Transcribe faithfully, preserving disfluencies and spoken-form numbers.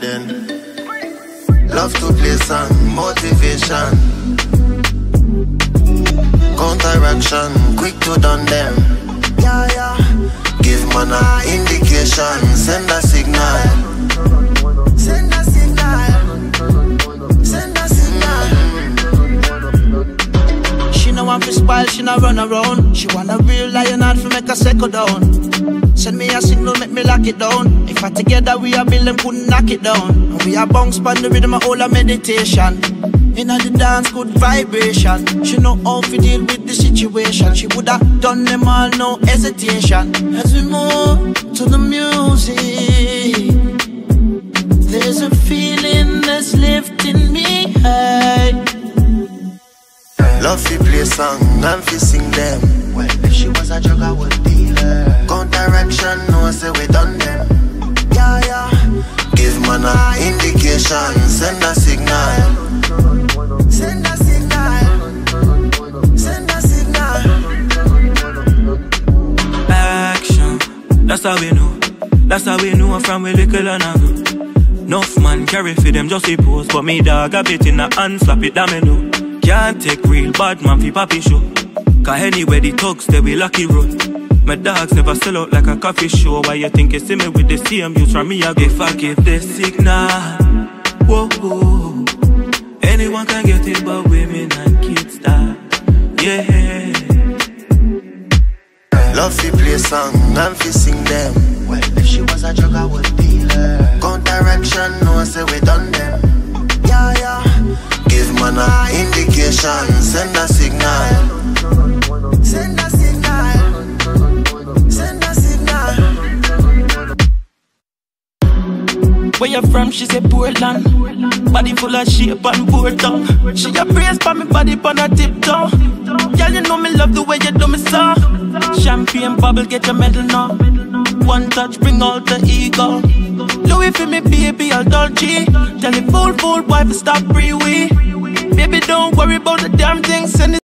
then. Love to play song, motivation, counteraction, quick to done them. Yeah, yeah. Give man a indication, send a signal. Send a signal. Send a signal. She no want to spoil, she no run around. She want a real lion heart to make her settle down. Send me a signal, make me lock it down. If I together we are build them, couldn't knock it down. And we are bounce pan the rhythm of all our meditation. Inna the dance, good vibration. She know how to deal with the situation. She woulda done them all, no hesitation. As we move to the music, there's a feeling that's lifting me high. Love fi play song and fi sing them. Well, if she was a drug, I would be her. Counteraction, no say we done them. Yeah, yeah. Give man a indication, send a signal. Send a signal. Send a signal. Action, that's how we know. That's how we know from we little and a grow. Enough man carry for them just a pose, but me dog a bit in a hand, slap it down me know. Can't take real bad man fi papi show. Cause anywhere the thugs they be lucky road. My dogs never sell out like a coffee show. Why you think you see me with the same youth from me? I go if I give the signal. Whoa, whoa. Anyone can get it but women and kids that. Yeah. Love fi play song and fi sing them. Well, if she was a drug, I would be her. Counteraction, no say we done them. Yeah, yeah. Give man a indication, send a signal. Send a signal. Send a signal. Where you from? She say Portland. Body full of shape and poor tongue. She a brace for me body on a tiptoe. Girl, you know me love the way you do me so. Champagne bubble, get your medal now. One touch, bring out the ego. Louis for me, baby, I'll Dolce. Tell the fool, fool, boy, to stop free we. Baby, don't worry about the damn thing. Send it